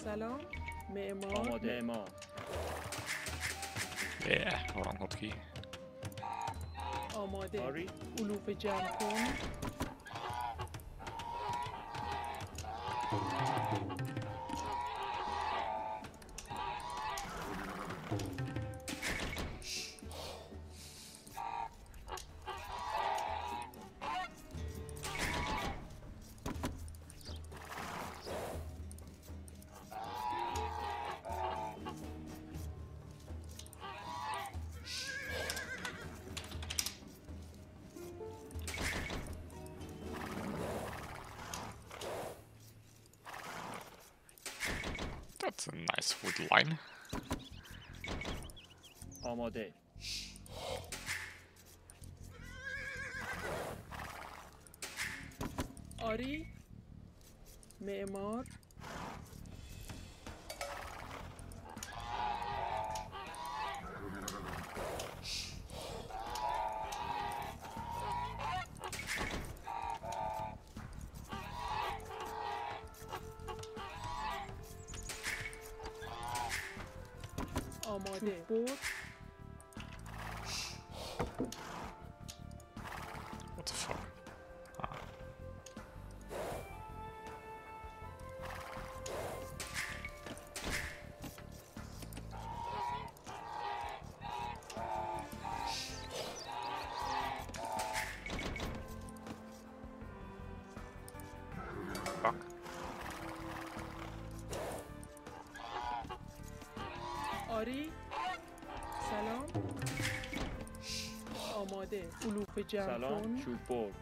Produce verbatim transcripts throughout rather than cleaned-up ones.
سلام معمار آماده معمار Yeah, hold on, hotkey. آماده آری علوف جمع کن That's a nice wood line. آماده آری معمار آماده برد What the fuck? Ah. Fuck. آری سلام آماده علوف جمع سلام کن چوب برد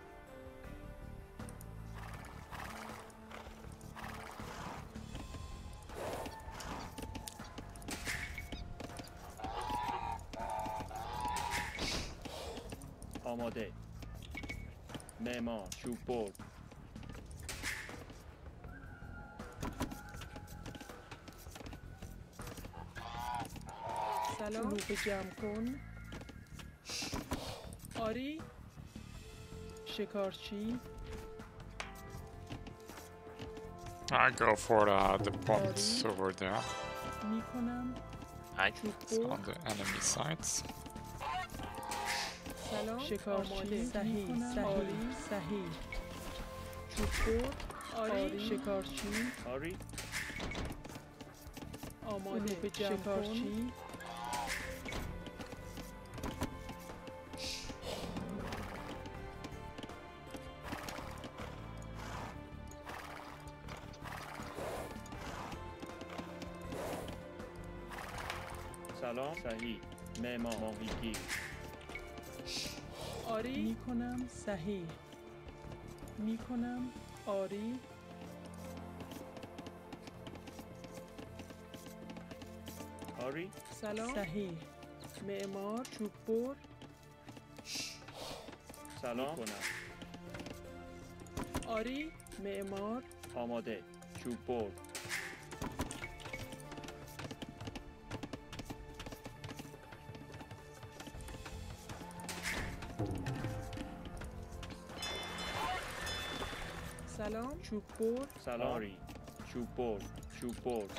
آماده معمار چوب برد سلام علوف جمع کن آری شکارچی I go for the, the ponds over there. میکنم I چوب It's on برد the enemy sides. سلام شکارچی صحیح صحیح صحیح چوب برد آری شکارچی آری آماده علوف جمع شکارچی سلام صحیح معمار ماهیگیر آری میکنم صحیح میکنم آری آری سلام صحیح معمار چوب برد سلام کنم آری معمار آماده چوب برد سلام چوب برد سلام آری چوب برد چوب برد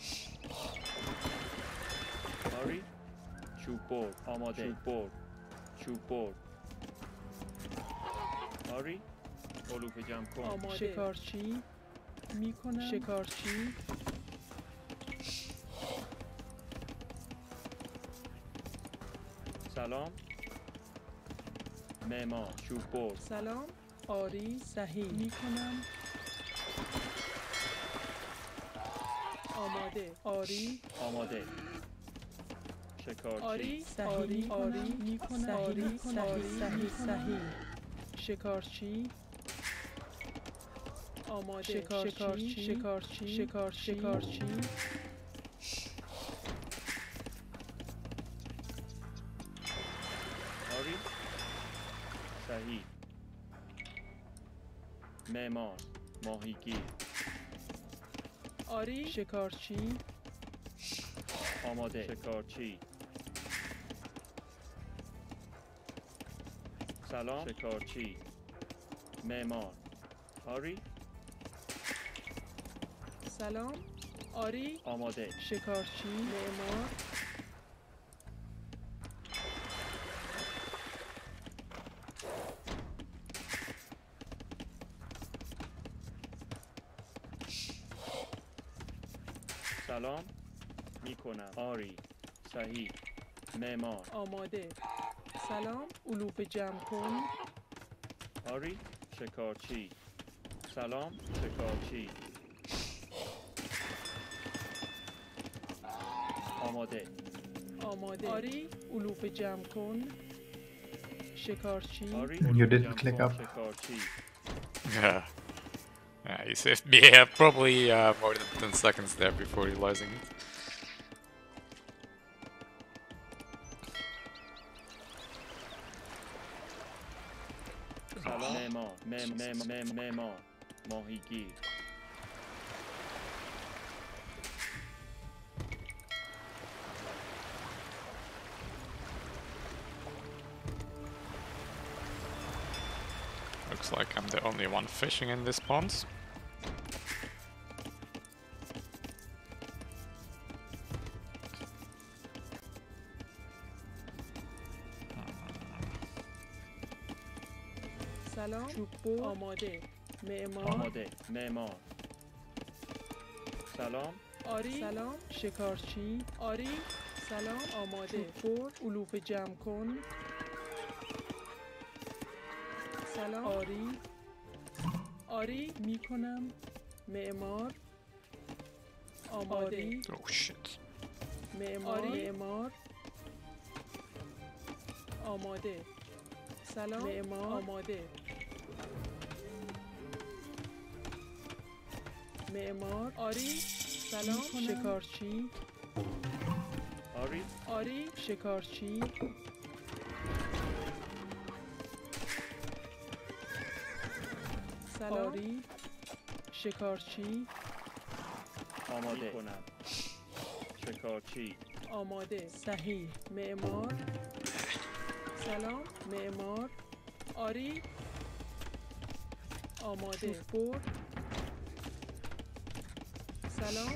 آری چوب برد آماده چوب برد چوب برد آری علوف جمع کن آماده شکارچی میکنم شکارچی سلام معمار چوب برد سلام آری صحیح میکنم آماده آری آماده شکارچی آری صحیح آری میکنم آری صحیح صحیح صحیح شکارچی آماده شکارچی شکارچی شکارچی شکارچی آری صحیح معمار ماهیگیر آری شکارچی آماده شکارچی سلام شکارچی معمار آری سلام آری آماده. شکارچی معمار سلام میکنم. آری. صحیح. معمار. آماده سلام علوف جمع کن آری شکارچی. سلام شکارچی. آماده. آماده آری علوف جمع کن شکارچی آری You didn't جمع click کن. up. شکارچی. Yeah. Yeah, he saved me uh, probably uh, more than ten seconds there before realizing it. سلام معمار. مم مم مم معمار. ماهیگیر. Looks like I'm the only one fishing in this pond. سلام چوب آماده معمار آماده. معمار. سلام. آری سلام شکارچی آری سلام آماده چوب علوف جمع کن سلام آری آری میکنم معمار آماده Oh shit. معمار معمار آماده سلام معمار آماده معمار آری سلام شکارچی آری آری شکارچی سلام آری شکارچی آماده کنم. شکارچی. آماده صحیح معمار سلام معمار آری آماده بر سلام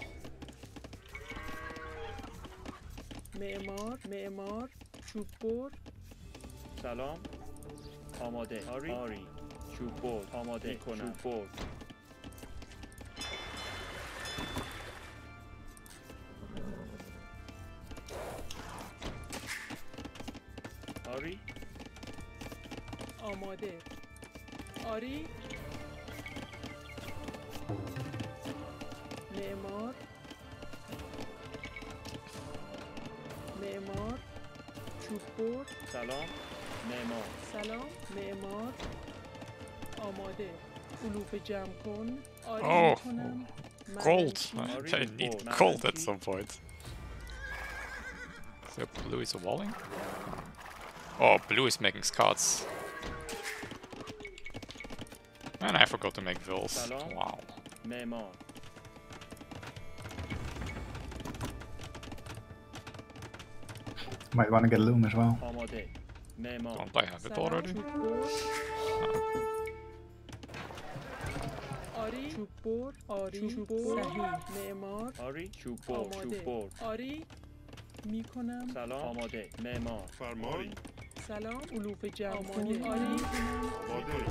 معمار معمار چوب بر سلام. آماده. آری آری. چوب برد. آماده کنم. چوب برد. آری آماده آری معمار معمار چوب برد سلام. معمار. سلام معمار آماده علوف جمع کن آری Oh, میکنم Gold! معدنچی. I need Gold. gold at some point. So blue is walling? Oh, blue is making scots. And I forgot to make vills. Salam. Wow. معمار. Might want to get loom as well. آماده. معمار. Don't I have it سلام already? چوب برد آری چوب برد آری چوب برد صحیح معمار آری چوب برد. آماده چوب برد. آری میکنم سلام. آماده. معمار. فرمان سلام علوف جمع کن آری میکنم آماده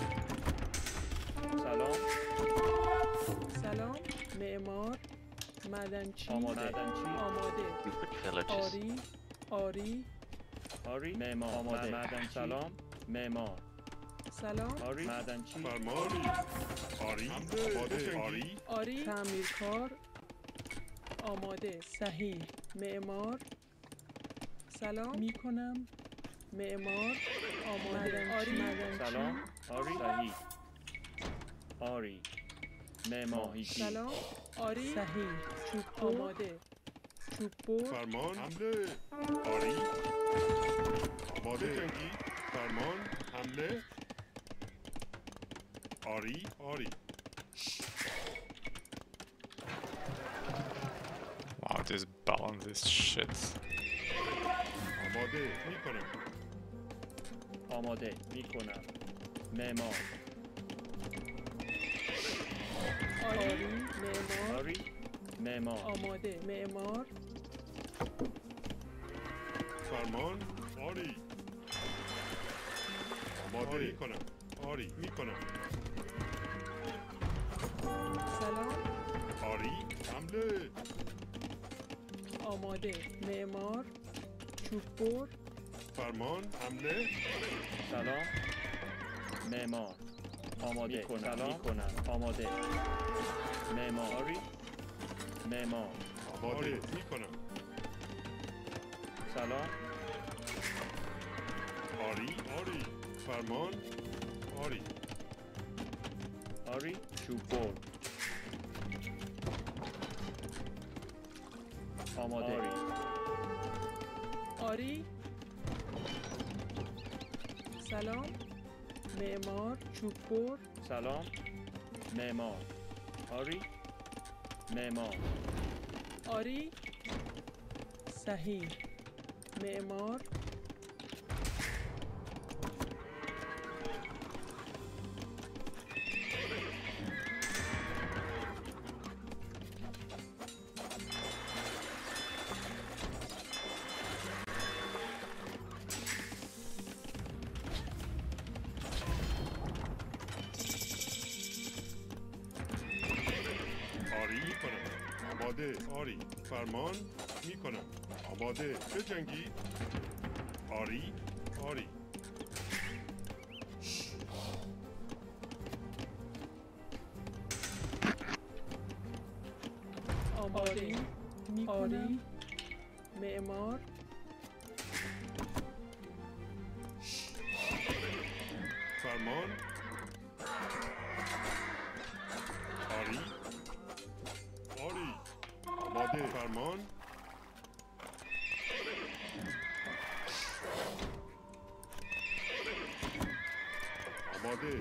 سلام. سلام معمار معدنچی آماده. معدنچی. آماده Stupid villages. آری آری آری معمار. آماده. معدنچی. سلام. معمار. سلام آری معدنچی. فرمان آری آماده آری آری تعمیرکار آماده صحیح معمار سلام میکنم معمار آماده آری سلام. آری صحیح. آری معمار. ماهیگیر. سلام آری صحیح چوب آماده چوب برد فرمان حمله آری آماده جنگی فرمان حمله آری آری Wow, this balance is shit. آماده میکنم آماده میکنم. معمار. آری معمار آری معمار آماده معمار فرمان آری آماده میکنم آری میکنم سلام آری حمله آماده معمار چوب بر فرمان حمله سلام معمار آماده میکنم سلام میکنم آماده معمار آری معمار آماده میکنم سلام آری آری فرمان آری آری چوب بر آماده آری آری سلام معمار چوب بر سلام معمار آری معمار آری صحیح معمار آری میکنم آماده آری فرمان میکنم آماده بجنگید آری آری آماده آری معمار فرمان آری آری آماده فرمان آماده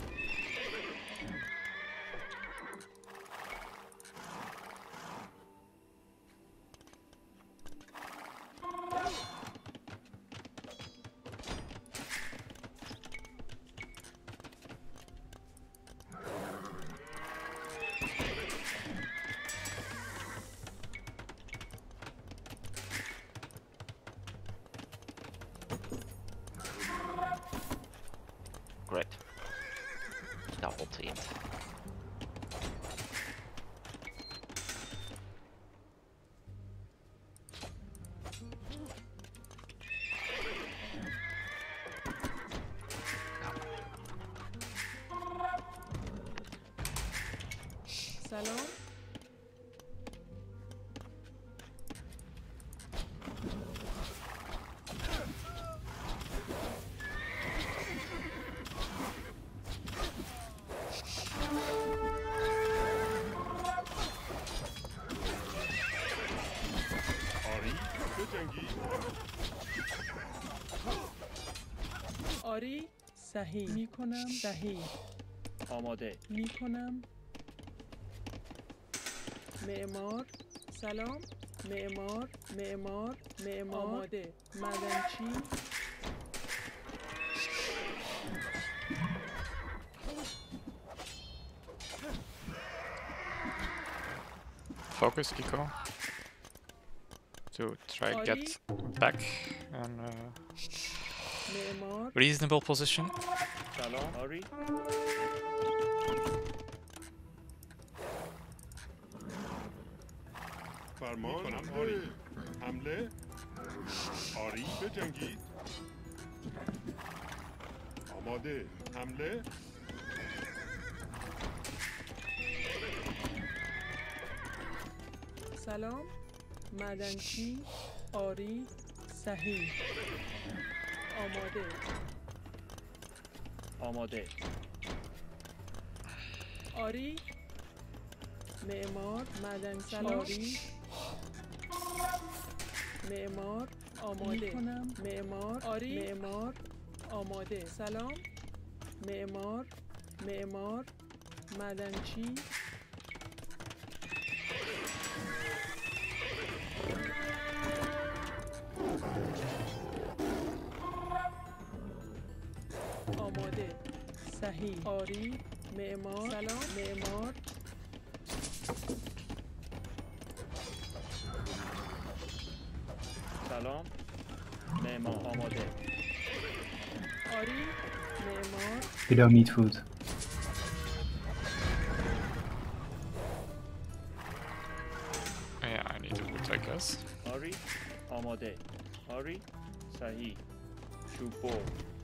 Great. Double teamed. سلام آری بجنگید آری صحیح میکنم صحیح آماده میکنم معمار سلام معمار معمار معمار آماده معدنچی Focus, Kiko. To try Sorry? get back in a معمار reasonable position. سلام آری فرمان میکنم آری حمله آری بجنگید آماده حمله سلام معدنچی آری صحیح آماده آماده آری معمار معدنچی آری معمار آماده کنم معمار آری معمار آماده سلام معمار معمار معدنچی آماده صحیح آری معمار سلام معمار سلام. معمار آماده. آری معمار Pyramid food. Yeah, I need to wood, I guess. آری آماده. آری صحیح. چوب بر.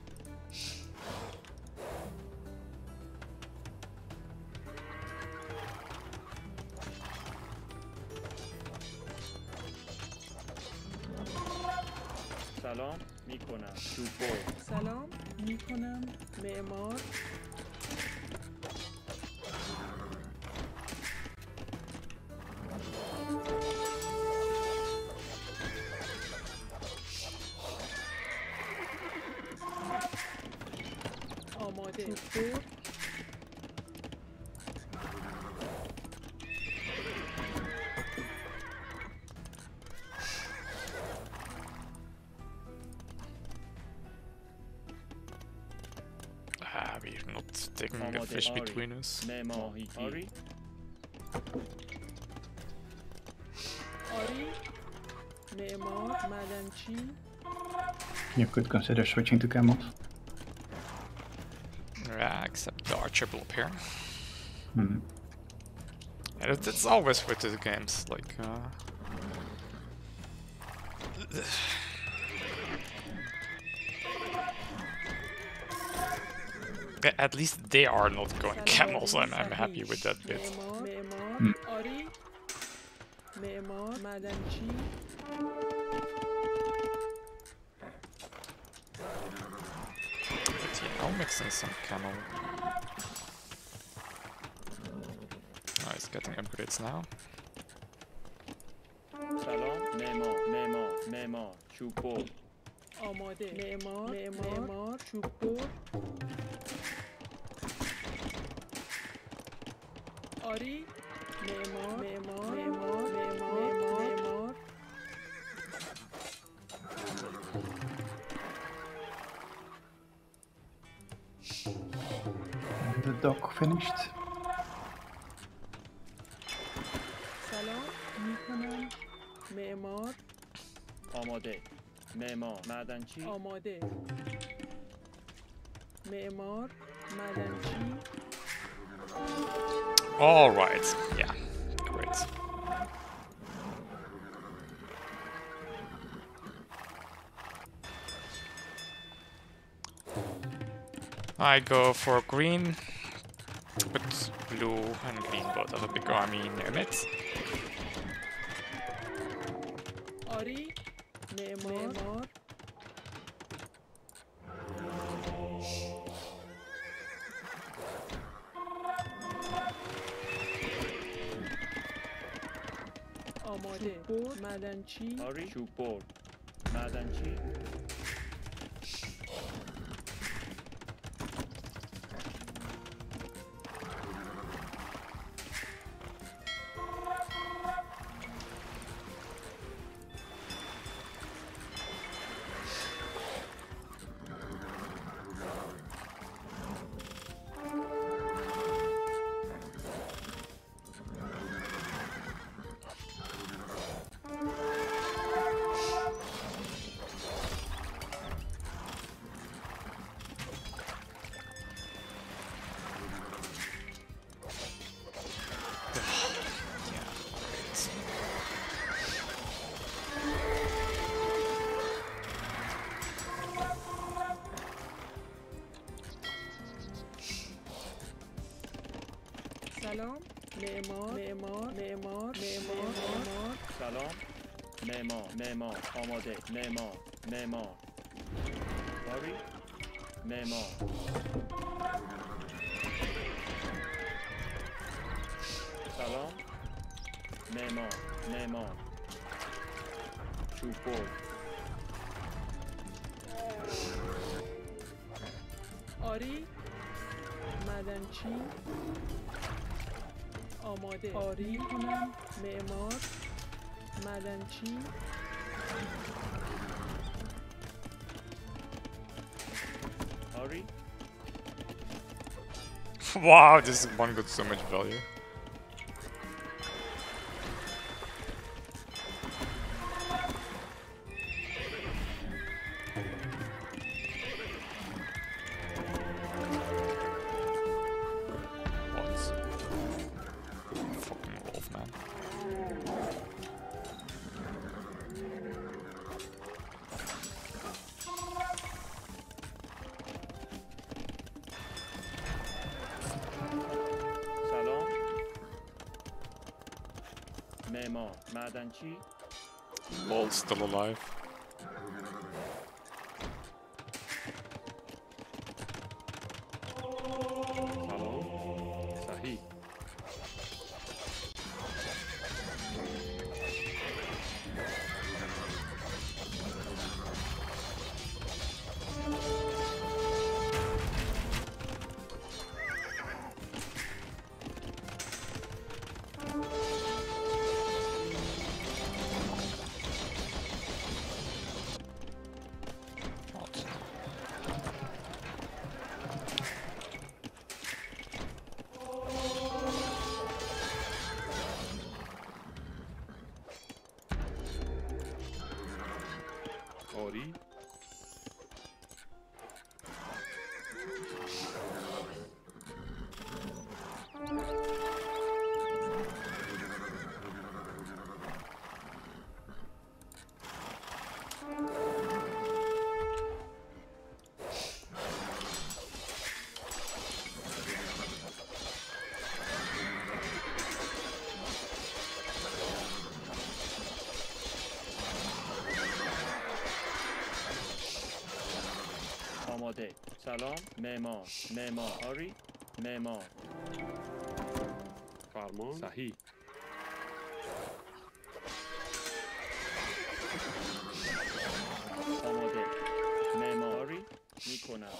سلام میکنم. چوب بر. سلام میکنم معمار آماده چوب Ah, we're not taking a Amade, fish Ari. between us. معمار آری آری معمار معدنچی You could consider switching to camels. Yeah, except the archer will appear. Hmm. And it, it's always with the games, like, uh... Yeah, at least they are not going camels, and I'm happy with that bit. معمار معمار م. آری معمار معدنچی But yeah, I'll mix in some camel. Oh, he's getting upgrades now. سلام معمار معمار معمار چوب بر. آماده معمار معمار معمار چوب بر آری معمار معمار معمار معمار معمار And the dock finished. سلام میکنم معمار آماده. معمار معدنچی آماده معمار معدنچی Alright, yeah, great. I go for green, but blue and green both have a big army near mid. آری معمار معمار آماده بر معدنچی آری چوب بر. معدنچی سلام معمار معمار معمار معمار معمار سلام معمار معمار آماده. معمار معمار آری معمار سلام معمار معمار چوب بر. آری معدنچی آماده آری کنم معمار معدنچی آری Wow, this one got so much value. move, man. سلام. معمار معدنچی. Lol, still alive. سلام صحیح آری آماده. سلام. معمار معمار آری. معمار. فرمان صحیح آماده. معماری میکنم.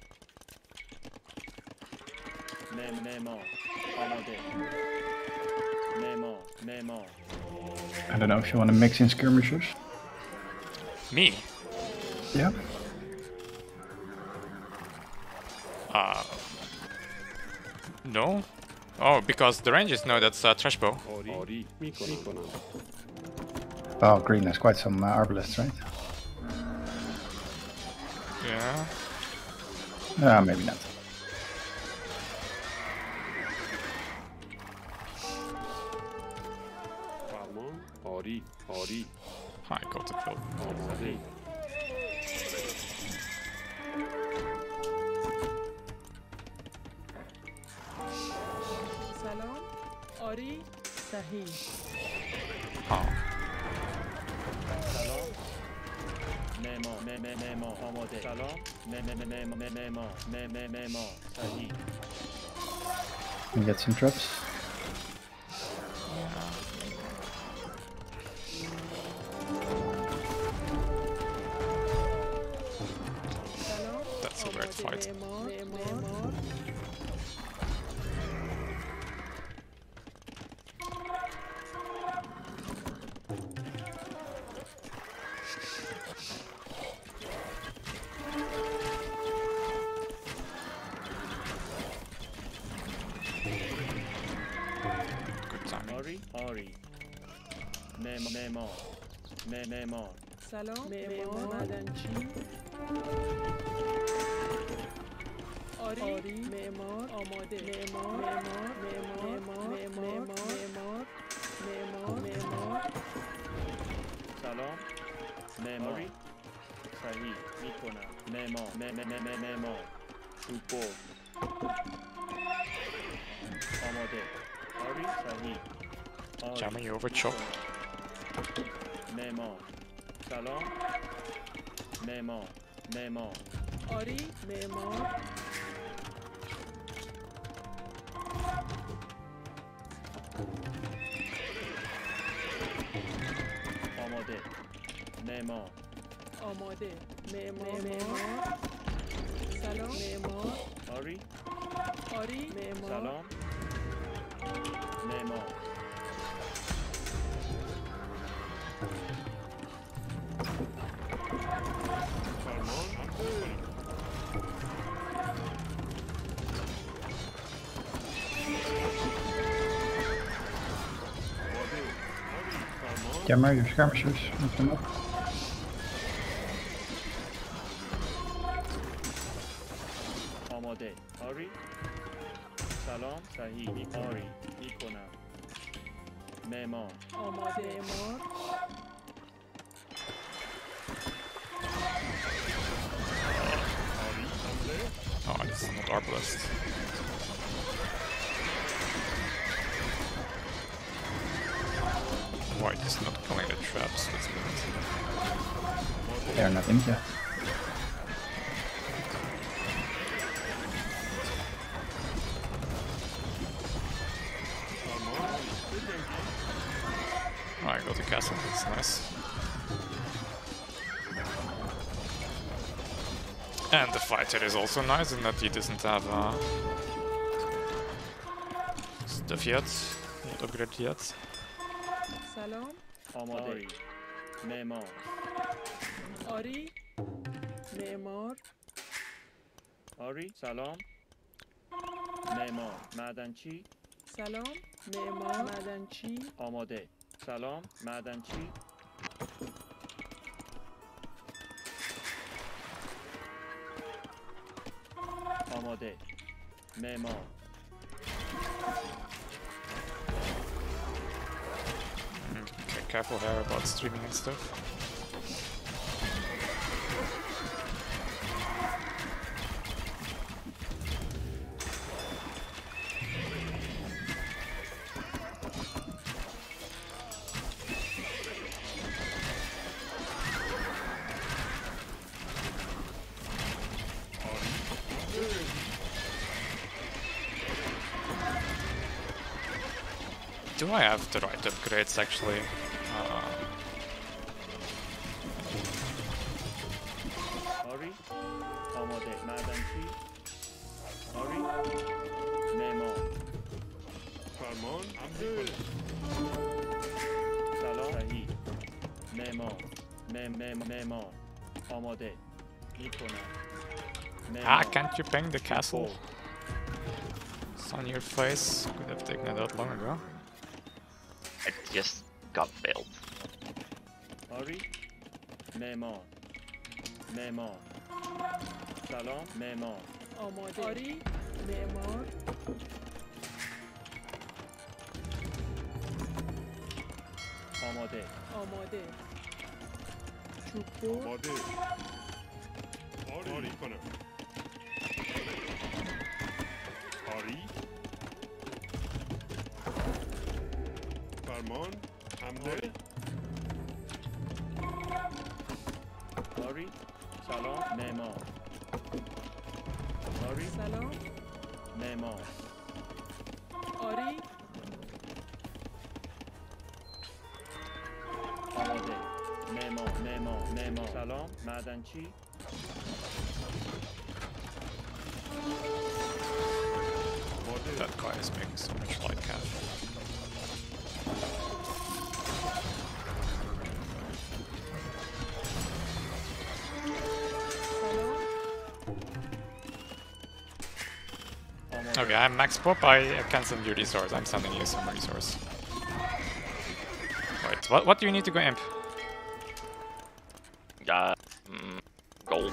مم معمار. آماده. معمار معمار. I don't know if you want to mix in skirmishers. Me? Yeah. Uh, no? Oh, because the ranges know that's uh, trash bow. آری آری میکنم Oh, green has quite some uh, arbalists, right? Yeah. Ah, maybe not. فرمان آری آری I got the kill. آماده سلام. آری. صحیح. Oh. سلام. معمار م- م- معمار. آماده. سلام. م- م- م- م- م- معمار م- م- معمار. صحیح. You get some traps. سلام. That's a weird آماده. fight. معمار معمار. Good timing. آری آری. معمار معمار م- معمار. سلام. معمار معدنچی. آری. آری. معمار. آماده. معمار معمار معمار معمار معمار معمار معمار. سلام. معماری. صحیح میکنم. معمار م- م- م- معمار. چوب. آماده. آری. صحیح. آری. Jamming you over chop. معمار. سلام. معمار معمار. آری. معمار. آماده. معمار. آماده. معمار معمار. سلام. معمار. آری. آری. معمار. سلام. معمار. فرمان حمله آماده آری فرمان Jammer, your skirmishers. Lift them up. آماده. آری. سلام. صحیح. آری. میکنم. معمار آماده معمار Oh, it's not arbalest. White is not killing the traps, that's good. They are not in yet. Oh, I got the castle, that's nice. And the fighter is also nice in that he doesn't have uh, stuff yet, not upgraded yet. سلام آماده معمار آری معمار آری سلام معمار معدنچی سلام معمار معدنچی آماده سلام معدنچی آماده معمار Okay, careful here about streaming and stuff. Do I have the right upgrades actually? Uh, آری آماده معدنچی آری معمار فرمان حمله کنید. سلام صحیح معمار مم- مم- معمار آماده میکنم ah, can't you bang the castle? It's on your face. Could have taken it out long ago. I just got failed. آری معمار معمار سلام معمار آماده آری معمار آماده آماده چوب بر آماده آری کنم. آری فرمان حمله آری سلام معمار آری سلام معمار آری آماده معمار معمار معمار سلام معدنچی That guy is making so much light cash. آماده Okay, I'm max pop. I can send you resource. I'm sending you some resource. Wait, what? What do you need to go imp? Uh, mm, gold.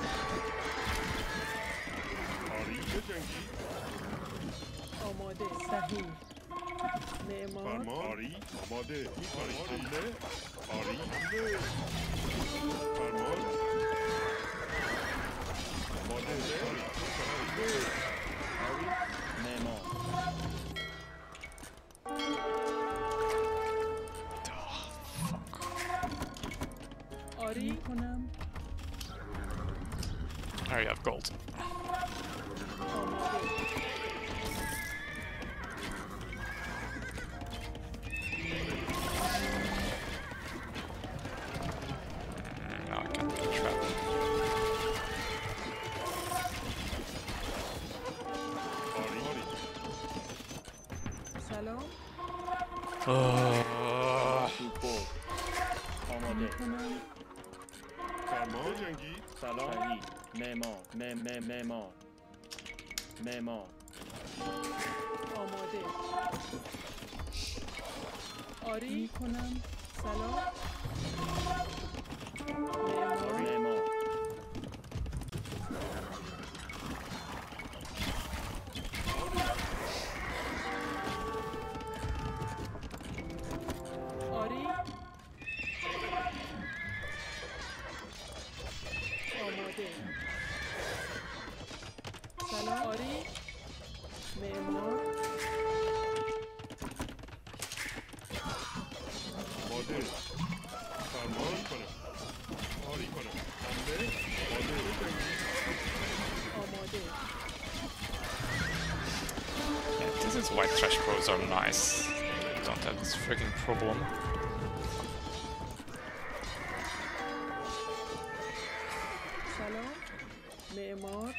آری بجنگی. آماده صحیح معمار فرمان آری آماده میکنید. حمله آری حمله فرمان آماده آری حمله آری معمار آری کنم Oh, you have gold. آماده Mm, no, I can't get a trap. آری آری سلام Oh. چوب بر آماده کنم فرمان جنگی سلام صحیح معمار م- م- معمار معمار آماده آری کنم سلام معمار معمار آماده فرمان کنم کاری کنم حمله آماده بجنگید آماده. Yeah, this is why trash crows are nice. You don't have this freaking problem. سلام. معمار.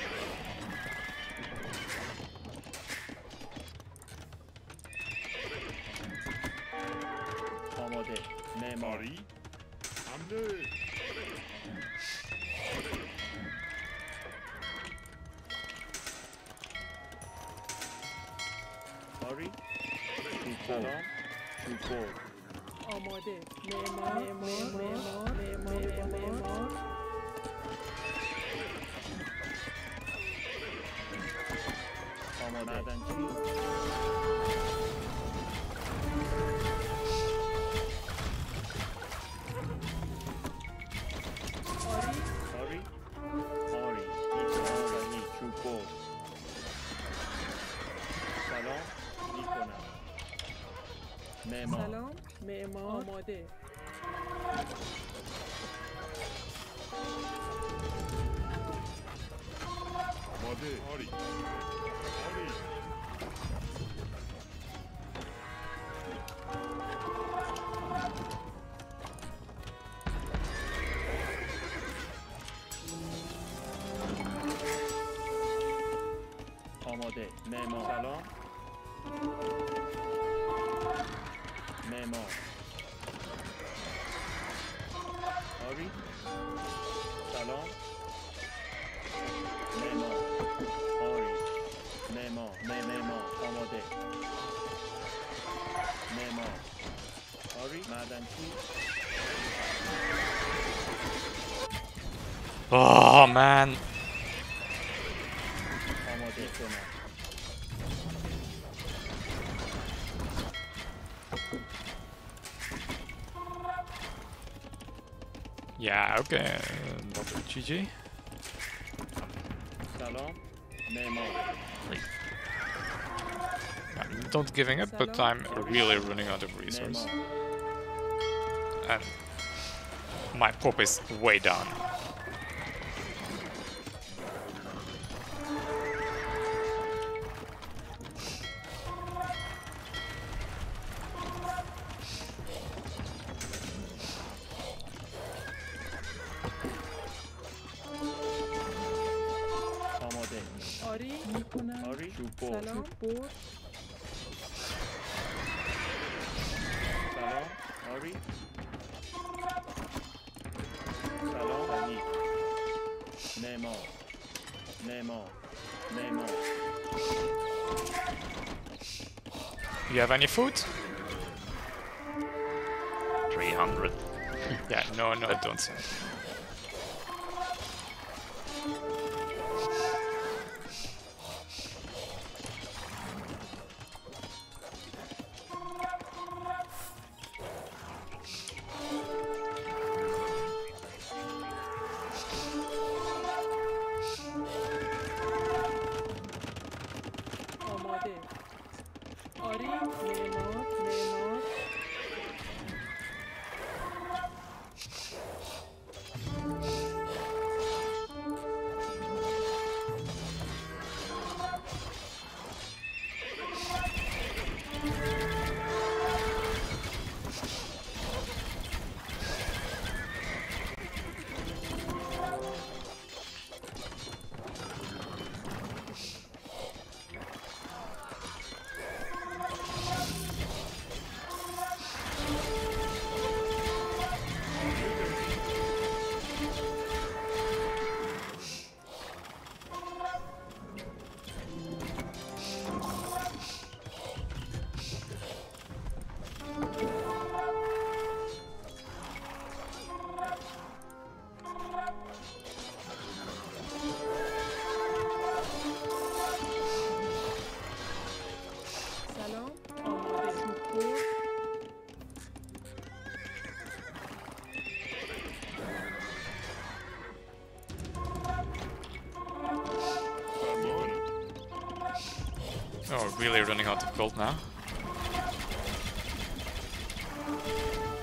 آماده معمار کاری حمله کاری سلام شکر آماده. معمار. معمار. معمار. معمار. آماده معدنچی آری. آری آری آری شکر سلام میکنم معمار سلام. معمار. آماده. آماده آری آری آماده معمار سلام معمار آری سلام معمار آری معمار مع- معمار آماده معمار آری معدنچی Oh man. آماده کنم Yeah, okay. G G. سلام معمار I'm not giving up, but I'm really running out of resources. معمار And my pop is way down. آماده آری. میکنم. آری شکر سلام. برد. سلام آری سلام بنی معمار معمار معمار You have any food? three hundred. Yeah, no, no, I don't. آماده. آری. معمار. معمار. سلام. آماده. شکر. فرمان Oh, really running out of gold now.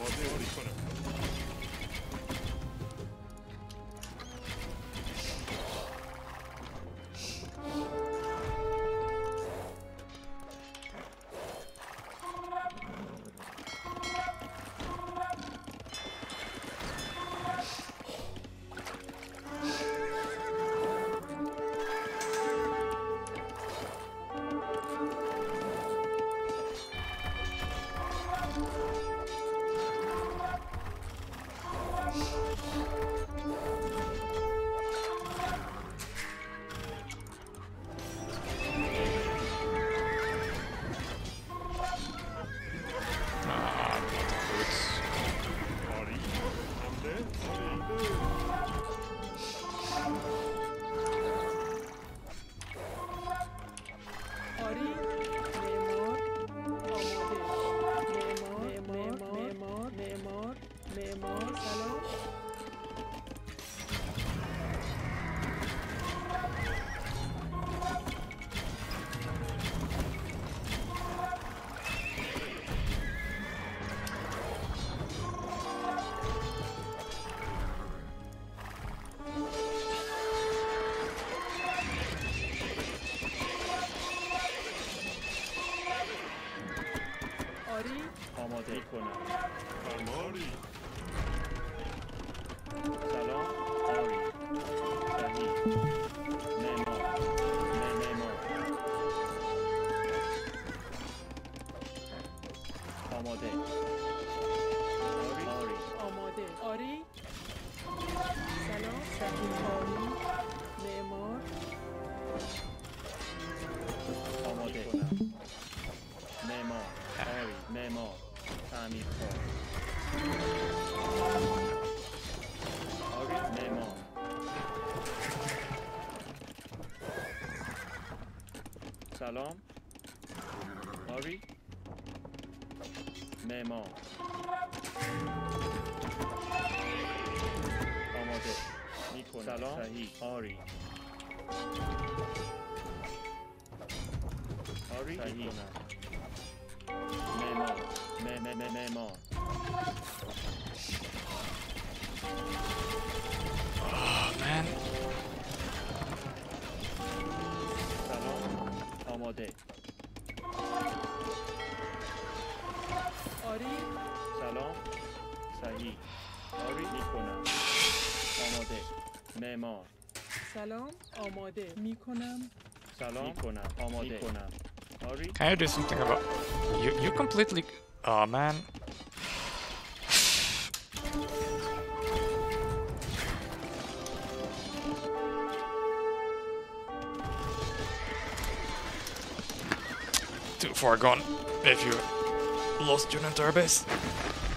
آماده آری کنم. Ah, not the boots. آری حمله آری آری معمار آماده معمار معمار معمار معمار سلام آری آماده کنم. آری سلام آری صحیح معمار م- معمار آماده آری آری آماده آری سلام صحیح آری معمار آماده کنم. معمار آری معمار تعمیر کار آری معمار سلام آری معمار آماده میکنم. سلام صحیح آری آری صحیح معمار م- م- م- معمار Oh man. سلام آماده آری سلام صحیح آری میکنم. آماده معمار سلام آماده می کنم سلام میکنم. آماده کنم. آری Can you do something about you? You completely. Oh man. Too far gone. If you lost your entire base.